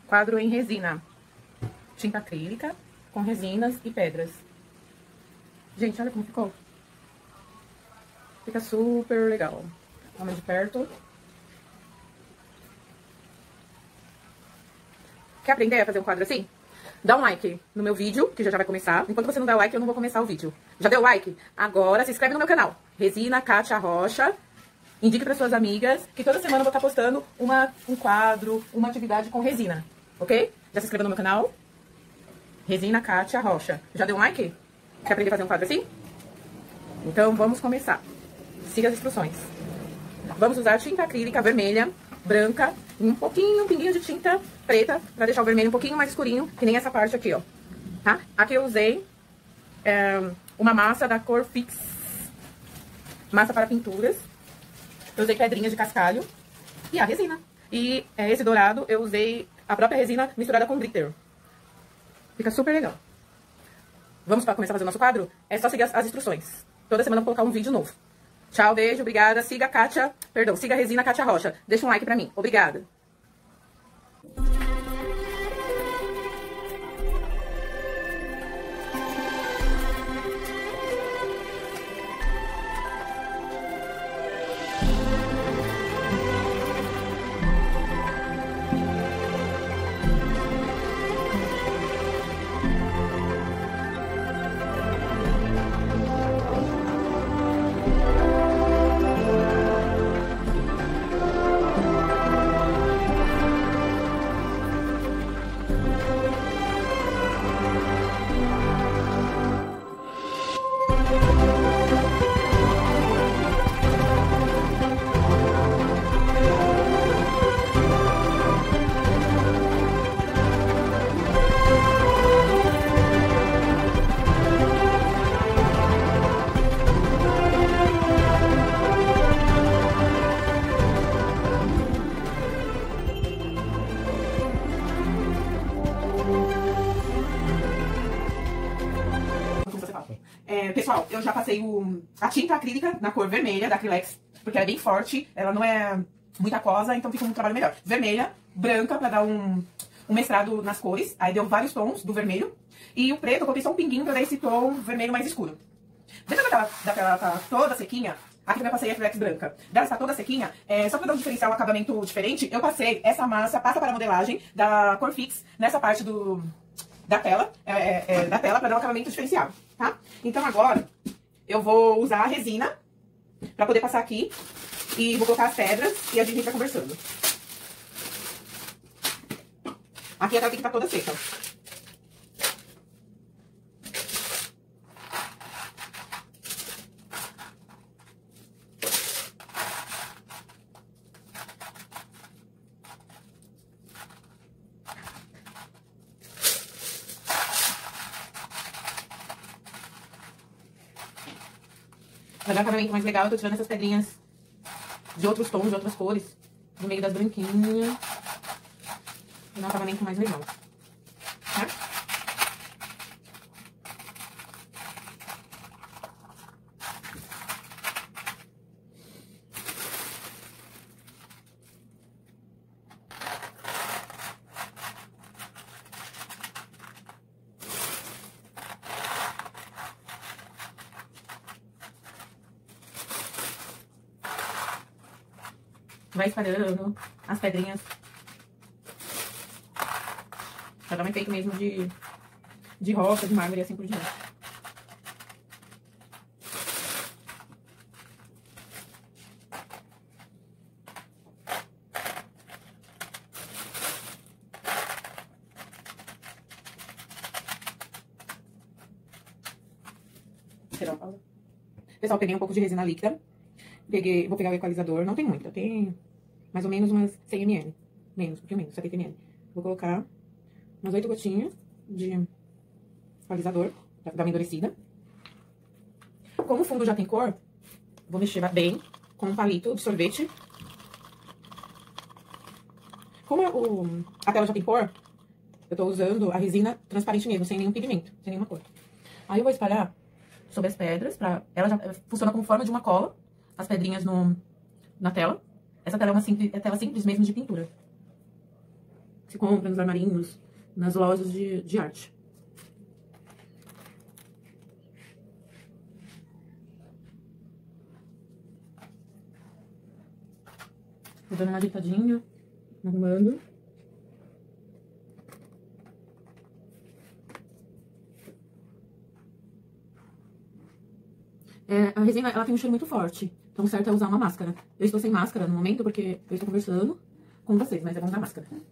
quadro em resina. Tinta acrílica com resinas e pedras. Gente, olha como ficou. Fica super legal. Vamos de perto. Quer aprender a fazer um quadro assim? Dá um like no meu vídeo, que já vai começar. Enquanto você não der o like, eu não vou começar o vídeo. Já deu like? Agora se inscreve no meu canal. Resina Kátia Rocha. Indique para suas amigas que toda semana eu vou estar postando um quadro, uma atividade com resina. Ok? Já se inscreveu no meu canal? Resina Kátia Rocha. Já deu um like? Quer aprender a fazer um quadro assim? Então vamos começar. Siga as instruções. Vamos usar tinta acrílica vermelha, branca, e um pinguinho de tinta preta, pra deixar o vermelho um pouquinho mais escurinho, que nem essa parte aqui, ó. Tá? Aqui eu usei uma massa da cor Fix, massa para pinturas. Eu usei pedrinhas de cascalho e a resina. E esse dourado eu usei a própria resina misturada com glitter. Fica super legal. Vamos começar a fazer o nosso quadro? É só seguir as instruções. Toda semana eu vou colocar um vídeo novo. Tchau, beijo, obrigada. Siga a Resina Kátia Rocha. Deixa um like pra mim. Obrigada. Pessoal, eu já passei a tinta acrílica na cor vermelha da Acrylex, porque ela é bem forte, ela não é muito aquosa, então fica um trabalho melhor. Vermelha, branca, pra dar um mesclado nas cores, aí deu vários tons do vermelho. E o preto, eu coloquei só um pinguinho pra dar esse tom vermelho mais escuro. Depois daquela tá toda sequinha, aqui eu passei a Acrylex branca. Dela está toda sequinha, só pra dar um diferencial, um acabamento diferente, eu passei essa massa, pasta para modelagem, da cor Fix, nessa parte da tela, pra dar um acabamento diferenciado, tá? Então agora eu vou usar a resina pra poder passar aqui e vou colocar as pedras e a gente vai conversando. Aqui a tela tem que estar toda seca. Pra dar um acabamento mais legal, eu tô tirando essas pedrinhas de outros tons, de outras cores, no meio das branquinhas. Pra dar um acabamento mais legal. Tá? Vai espalhando as pedrinhas. Pra dar um efeito mesmo de rocha, de mármore e assim por diante. Pessoal, peguei um pouco de resina líquida. Vou pegar o equalizador, não tem muito, tem mais ou menos umas 100 ml. Menos, um pouquinho menos, 70 ml. Vou colocar umas 8 gotinhas de equalizador, pra dar uma endurecida. Como o fundo já tem cor, vou mexer bem com um palito de sorvete. Como a tela já tem cor, eu tô usando a resina transparente mesmo, sem nenhum pigmento, sem nenhuma cor. Aí eu vou espalhar sobre as pedras, ela já funciona como forma de uma cola, as pedrinhas na tela. Essa tela é uma tela simples mesmo de pintura. se compra nos armarinhos, nas lojas de arte. Tô dando uma ajeitadinha, arrumando. A resina, ela tem um cheiro muito forte, então o certo é usar uma máscara. Eu estou sem máscara no momento porque eu estou conversando com vocês, mas é bom usar máscara. Vou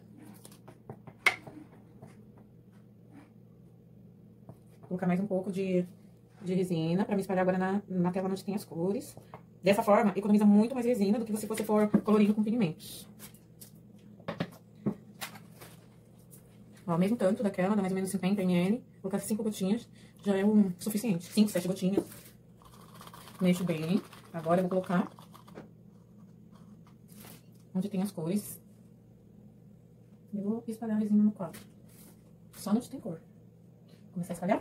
colocar mais um pouco de resina pra me espalhar agora na tela onde tem as cores. Dessa forma, economiza muito mais resina do que se você for colorindo com pigmentos. Ó, mesmo tanto daquela, dá mais ou menos 50 ml. Vou colocar 5 gotinhas, já é o suficiente. 5, 7 gotinhas. Mexo bem. Agora eu vou colocar onde tem as cores. E vou espalhar a resina no quadro. Só onde tem cor. Vou começar a espalhar.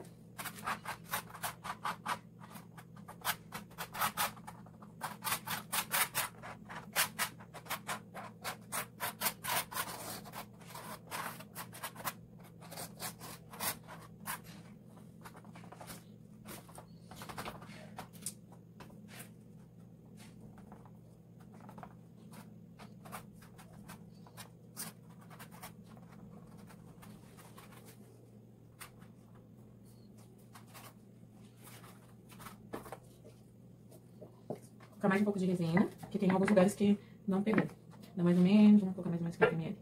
Colocar mais um pouco de resina, porque tem alguns lugares que não pegou. Dá mais ou menos, vamos colocar mais 50 ml.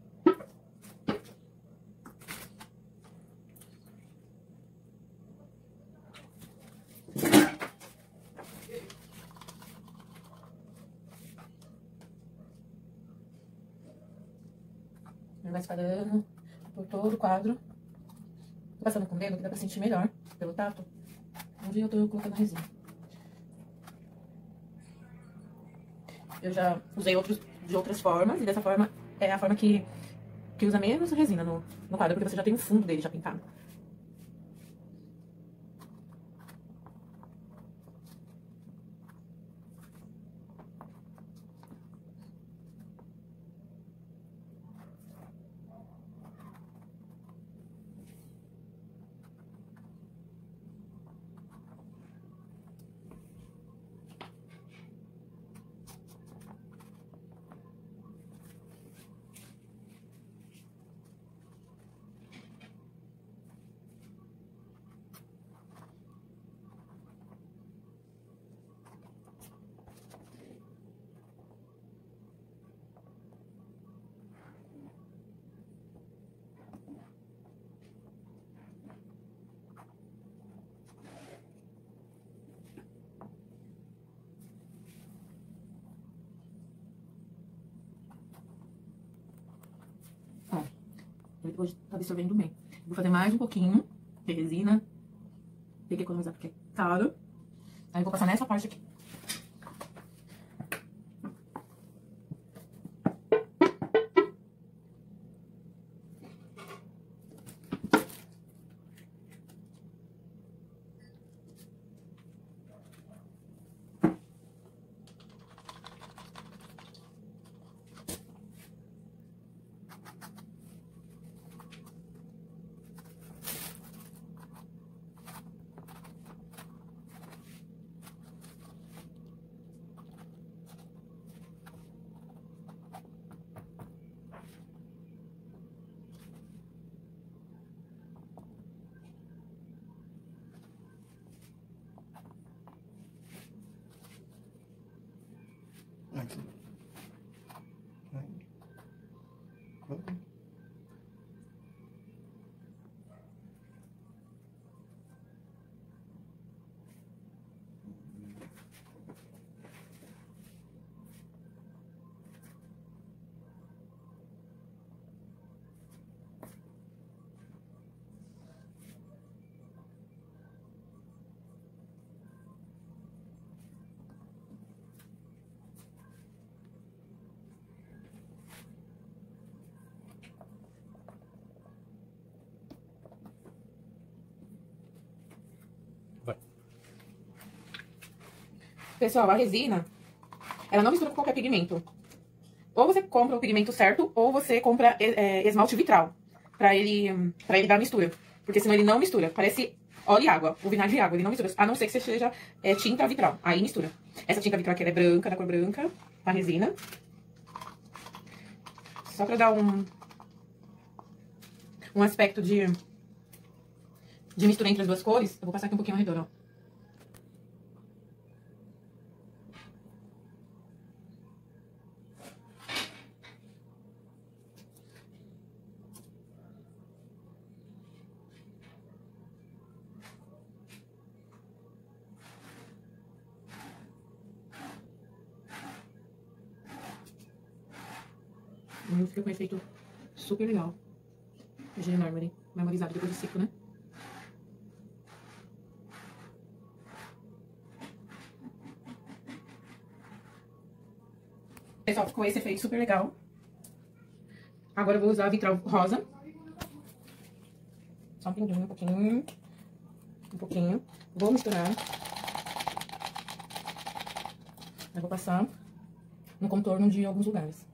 Vai espalhando por todo o quadro. Tô passando com o dedo que dá pra sentir melhor, pelo tato, onde eu tô colocando a resina. Eu já usei de outras formas, e dessa forma é a forma que usa menos resina no quadro, porque você já tem o fundo dele já pintado. Ele hoje tá absorvendo bem. Vou fazer mais um pouquinho de resina. Tem que economizar porque é caro. Aí eu vou passar nessa parte aqui. Aqui. Vai. Pessoal, a resina, ela não mistura com qualquer pigmento. Ou você compra o pigmento certo, ou você compra esmalte vitral, pra ele dar mistura. Porque senão ele não mistura. Parece óleo e água, o vinagre e água, ele não mistura. A não ser que você seja tinta vitral, aí mistura. Essa tinta vitral aqui ela é branca, da cor branca, a resina. Só pra dar um aspecto de mistura entre as duas cores, eu vou passar aqui um pouquinho ao redor, ó. Fica com um efeito super legal. Gel marmorizado depois de seco, né? Pessoal, ficou esse efeito super legal. Agora eu vou usar a vitral rosa. Só um pinguinho, um pouquinho. Um pouquinho. Vou misturar. Eu vou passar no contorno de alguns lugares.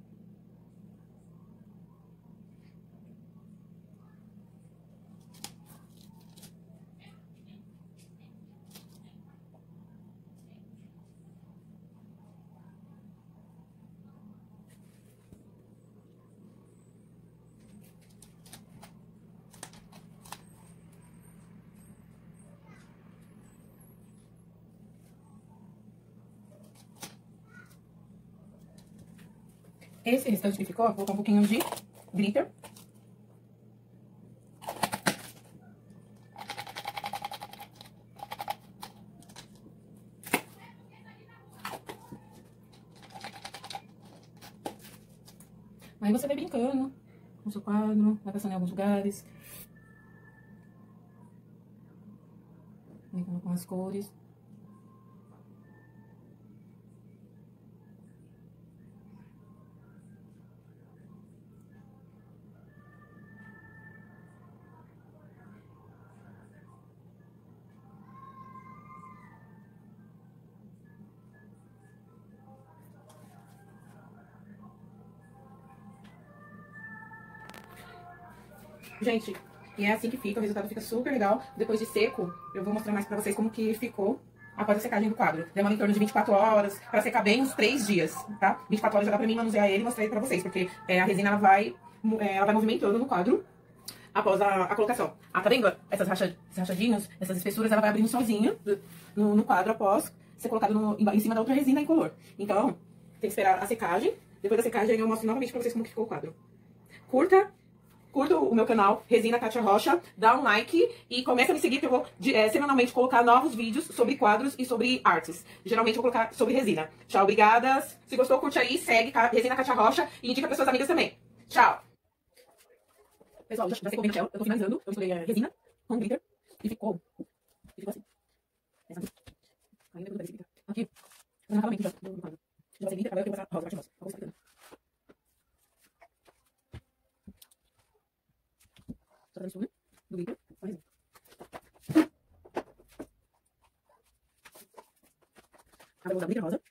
Esse restante que ficou, vou colocar um pouquinho de glitter. Aí você vai brincando com o seu quadro, vai passando em alguns lugares. Brincando com as cores. Gente, e é assim que fica, o resultado fica super legal. Depois de seco, eu vou mostrar mais pra vocês como que ficou após a secagem do quadro. Demora em torno de 24 horas, pra secar bem uns 3 dias, tá? 24 horas já dá pra mim manusear ele e mostrar ele pra vocês, porque a resina ela vai movimentando no quadro após a colocação. Ah, tá vendo? Esses rachadinhos, essas espessuras, ela vai abrindo sozinha no quadro após ser colocado em cima da outra resina incolor. Então, tem que esperar a secagem. Depois da secagem, eu mostro novamente pra vocês como que ficou o quadro. Curta o meu canal, Resina Kátia Rocha, dá um like e começa a me seguir que eu vou semanalmente colocar novos vídeos sobre quadros e sobre artes. Geralmente eu vou colocar sobre resina. Tchau, obrigadas. Se gostou, curte aí, segue Resina Kátia Rocha e indica para suas amigas também. Tchau. Pessoal, já secou bem o gel, eu tô finalizando. Eu misturei resina com glitter e ficou assim. Essa aqui. Ainda tudo parecido. Aqui, fazendo acabamento já do quadro. Já passei glitter, agora eu tenho que passar rosa, parte rosa. Vou passar só pra mistura do glitter com a resina. Agora eu vou usar glitter rosa.